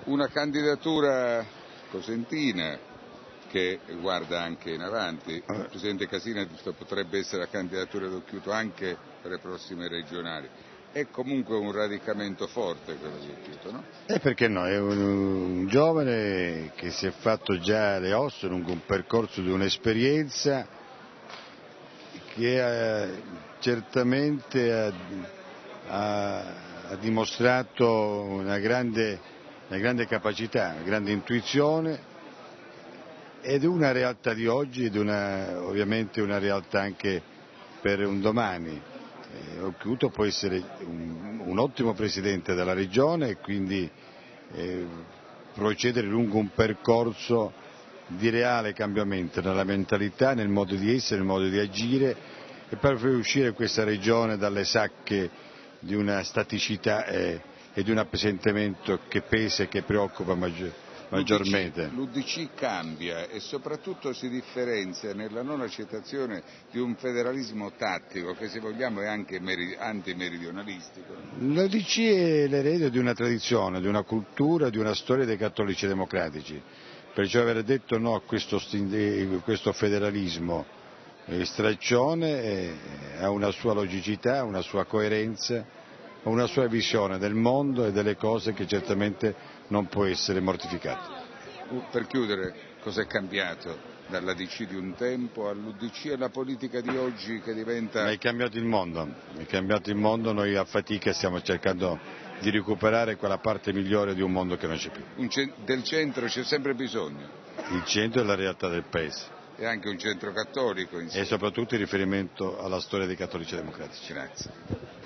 Una candidatura cosentina che guarda anche in avanti. Il Presidente Casini ha detto potrebbe essere la candidatura d'Occhiuto anche per le prossime regionali. È comunque un radicamento forte quello di Occhiuto, no? Perché no, è un giovane che si è fatto già le ossa lungo un percorso di un'esperienza che certamente ha dimostrato una grande capacità, una grande intuizione, ed è una realtà di oggi ed ovviamente una realtà anche per un domani. Occhiuto può essere un ottimo presidente della regione e quindi procedere lungo un percorso di reale cambiamento nella mentalità, nel modo di essere, nel modo di agire, e per far uscire questa regione dalle sacche di una staticità e di un appesantimento che pesa e che preoccupa maggiormente. L'UDC cambia e soprattutto si differenzia nella non accettazione di un federalismo tattico che, se vogliamo, è anche antimeridionalistico. L'UDC è l'erede di una tradizione, di una cultura, di una storia dei cattolici democratici, perciò aver detto no a questo federalismo straccione ha una sua logicità, una sua coerenza, una sua visione del mondo e delle cose che certamente non può essere mortificata. Per chiudere, cos'è cambiato dalla DC di un tempo all'UDC e alla politica di oggi che diventa... Ma è cambiato il mondo, noi a fatica stiamo cercando di recuperare quella parte migliore di un mondo che non c'è più. Del centro c'è sempre bisogno. Il centro è la realtà del paese. E anche un centro cattolico. E soprattutto in riferimento alla storia dei cattolici democratici. Grazie.